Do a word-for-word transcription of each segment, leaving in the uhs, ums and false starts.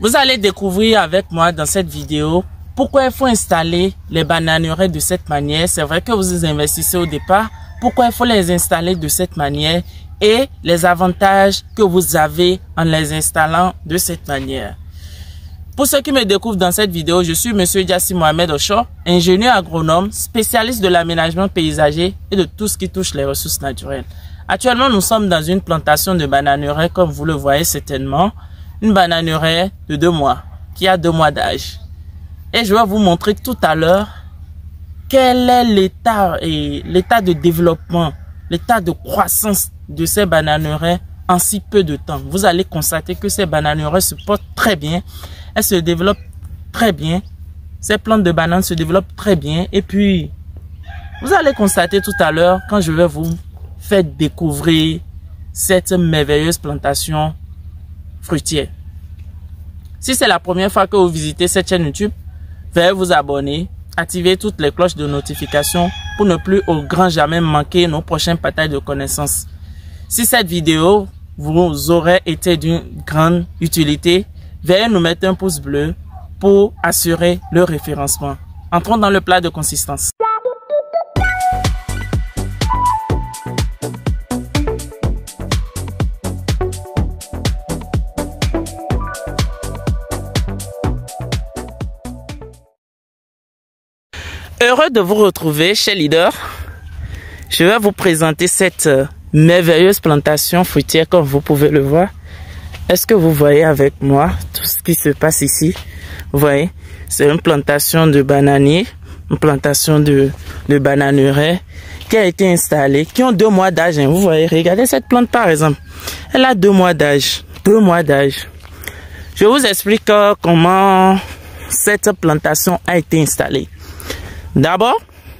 Vous allez découvrir avec moi dans cette vidéo pourquoi il faut installer les bananeraies de cette manière. C'est vrai que vous investissez au départ. Pourquoi il faut les installer de cette manière et les avantages que vous avez en les installant de cette manière. Pour ceux qui me découvrent dans cette vidéo, je suis Monsieur Diassi Mohamed Ocho, ingénieur agronome, spécialiste de l'aménagement paysager et de tout ce qui touche les ressources naturelles. Actuellement, nous sommes dans une plantation de bananeraie, comme vous le voyez certainement, une bananeraie de deux mois, qui a deux mois d'âge. Et je vais vous montrer tout à l'heure quel est l'état et l'état de développement, l'état de croissance de ces bananeraies en si peu de temps. Vous allez constater que ces bananeraies se portent très bien. Elles se développent très bien. Ces plantes de bananes se développent très bien. Et puis, vous allez constater tout à l'heure quand je vais vous faire découvrir cette merveilleuse plantation fruitière. Si c'est la première fois que vous visitez cette chaîne YouTube, veuillez vous abonner, activer toutes les cloches de notification pour ne plus au grand jamais manquer nos prochains partages de connaissances. Si cette vidéo vous aurait été d'une grande utilité, veuillez nous mettre un pouce bleu pour assurer le référencement. Entrons dans le plat de consistance. Heureux de vous retrouver chez Leader. Je vais vous présenter cette merveilleuse plantation fruitière comme vous pouvez le voir. Est-ce que vous voyez avec moi tout ce qui se passe ici? Vous voyez, c'est une plantation de bananiers, une plantation de, de bananeraies qui a été installée, qui ont deux mois d'âge. Vous voyez, regardez cette plante par exemple. Elle a deux mois d'âge. Deux mois d'âge. Je vous explique comment cette plantation a été installée. D'abord,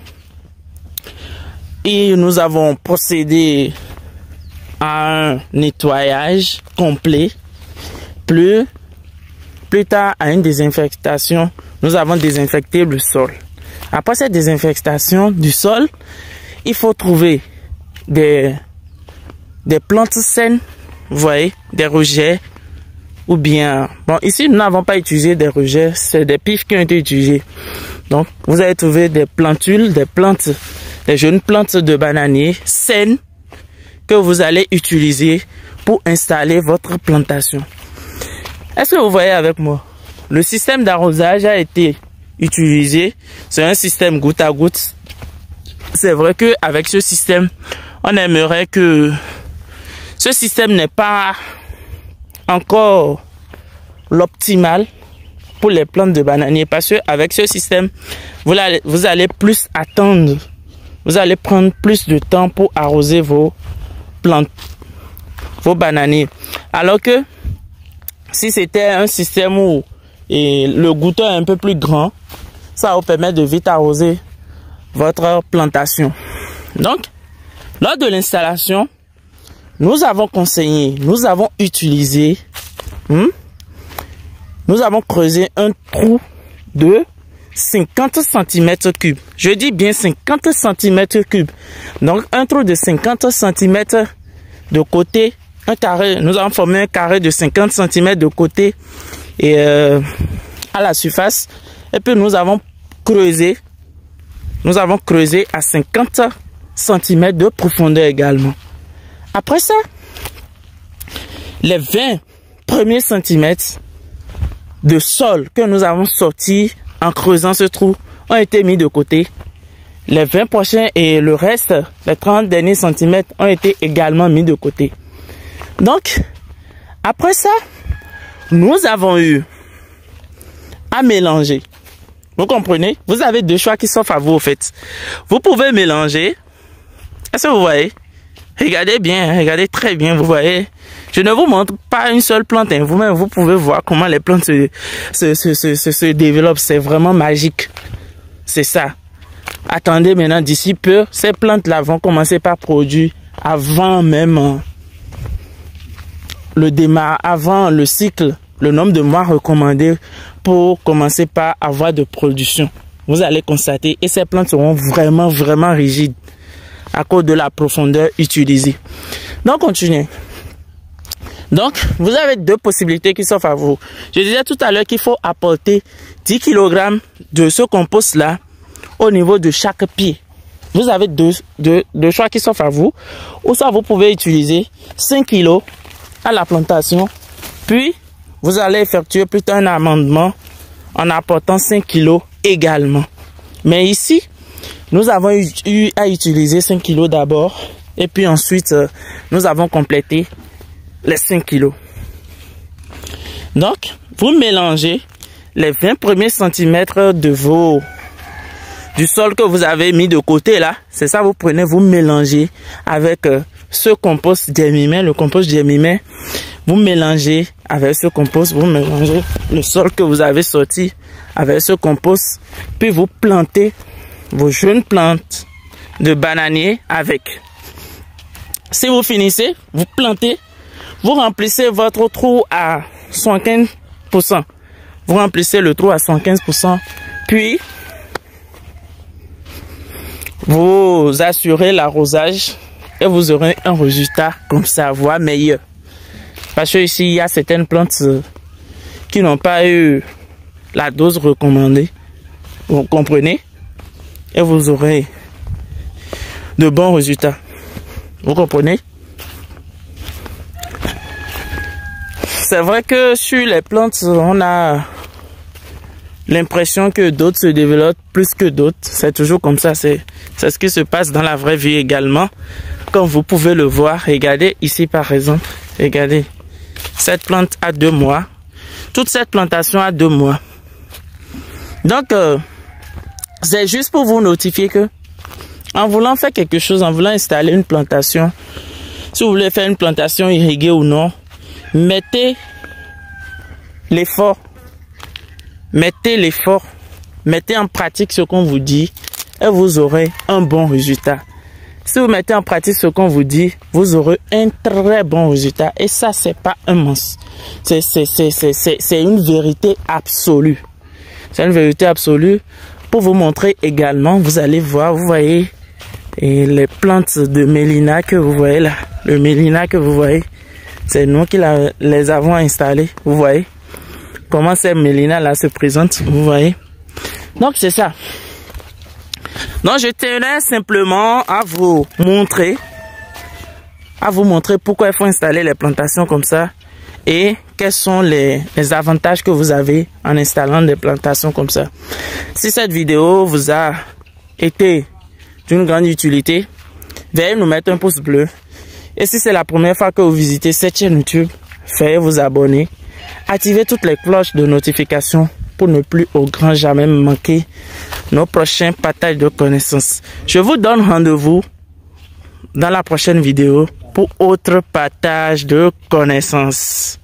et nous avons procédé à un nettoyage complet. Plus, plus tard, à une désinfectation, nous avons désinfecté le sol. Après cette désinfectation du sol, il faut trouver des, des plantes saines, vous voyez, des rejets, ou bien, bon, ici, nous n'avons pas utilisé des rejets, c'est des pifs qui ont été utilisés. Donc, vous allez trouver des plantules, des plantes, des jeunes plantes de bananiers saines que vous allez utiliser pour installer votre plantation. Est-ce que vous voyez avec moi? Le système d'arrosage a été utilisé. C'est un système goutte à goutte. C'est vrai que avec ce système, on aimerait que ce système n'est pas encore l'optimal pour les plantes de bananiers, parce que avec ce système, vous allez, vous allez plus attendre, vous allez prendre plus de temps pour arroser vos plantes, vos bananiers. Alors que si c'était un système où et le goutteur est un peu plus grand, ça va vous permettre de vite arroser votre plantation. Donc, lors de l'installation, nous avons conseillé, nous avons utilisé, hmm, nous avons creusé un trou de cinquante centimètres cubes. Je dis bien cinquante centimètres cubes. Donc, un trou de cinquante centimètres de côté, un carré. Nous avons formé un carré de cinquante centimètres de côté et euh, à la surface. Et puis, nous avons creusé, nous avons creusé à cinquante centimètres de profondeur également. Après ça, les vingt premiers centimètres de sol que nous avons sortis en creusant ce trou ont été mis de côté. Les vingt prochains et le reste, les trente derniers centimètres ont été également mis de côté. Donc, après ça, nous avons eu à mélanger. Vous comprenez? Vous avez deux choix qui s'offrent à vous, au fait. Vous pouvez mélanger. Est-ce que vous voyez? Regardez bien, regardez très bien, vous voyez. Je ne vous montre pas une seule plante, hein. Vous-même, vous pouvez voir comment les plantes se, se, se, se, se, se développent. C'est vraiment magique. C'est ça. Attendez maintenant, d'ici peu, ces plantes-là vont commencer par produire avant même euh, le démarrage, avant le cycle, le nombre de mois recommandé pour commencer par avoir de production. Vous allez constater, et ces plantes seront vraiment, vraiment rigides à cause de la profondeur utilisée. Donc, continuez. Donc, vous avez deux possibilités qui s'offrent à vous. Je disais tout à l'heure qu'il faut apporter dix kilogrammes de ce compost-là au niveau de chaque pied. Vous avez deux, deux, deux choix qui s'offrent à vous. Ou soit vous pouvez utiliser cinq kilos à la plantation. Puis, vous allez effectuer plutôt un amendement en apportant cinq kilos également. Mais ici, nous avons eu à utiliser cinq kilos d'abord. Et puis ensuite, euh, nous avons complété les cinq kilos. Donc, vous mélangez les vingt premiers centimètres de vos du sol que vous avez mis de côté là. C'est ça, vous prenez, vous mélangez avec euh, ce compost germimé, le compost germimé. Vous mélangez avec ce compost, vous mélangez le sol que vous avez sorti avec ce compost. Puis vous plantez vos jeunes plantes de bananier avec. Si vous finissez, vous plantez, vous remplissez votre trou à soixante-quinze pour cent. Vous remplissez le trou à soixante-quinze pour cent. Puis, vous assurez l'arrosage et vous aurez un résultat comme ça, voire meilleur. Parce que ici, il y a certaines plantes qui n'ont pas eu la dose recommandée. Vous comprenez? Et vous aurez de bons résultats. Vous comprenez? C'est vrai que sur les plantes, on a l'impression que d'autres se développent plus que d'autres. C'est toujours comme ça. C'est ce qui se passe dans la vraie vie également. Comme vous pouvez le voir, regardez ici par exemple. Regardez. Cette plante a deux mois. Toute cette plantation a deux mois. Donc, euh, c'est juste pour vous notifier que en voulant faire quelque chose, en voulant installer une plantation, si vous voulez faire une plantation irriguée ou non, mettez l'effort, mettez l'effort, mettez en pratique ce qu'on vous dit et vous aurez un bon résultat. Si vous mettez en pratique ce qu'on vous dit, vous aurez un très bon résultat. Et ça, c'est pas un mensonge. C'est une vérité absolue. C'est une vérité absolue. Pour vous montrer également, vous allez voir, vous voyez, et les plantes de Mélina que vous voyez là, le Mélina que vous voyez, c'est nous qui la, les avons installées. Vous voyez comment ces Mélina là se présentent, vous voyez. Donc c'est ça. Donc je tenais simplement à vous montrer, à vous montrer pourquoi il faut installer les plantations comme ça et quels sont les, les avantages que vous avez en installant des plantations comme ça. Si cette vidéo vous a été d'une grande utilité, veuillez nous mettre un pouce bleu. Et si c'est la première fois que vous visitez cette chaîne YouTube, veuillez vous abonner. Activez toutes les cloches de notification pour ne plus au grand jamais manquer nos prochains partages de connaissances. Je vous donne rendez-vous dans la prochaine vidéo pour autre partage de connaissances.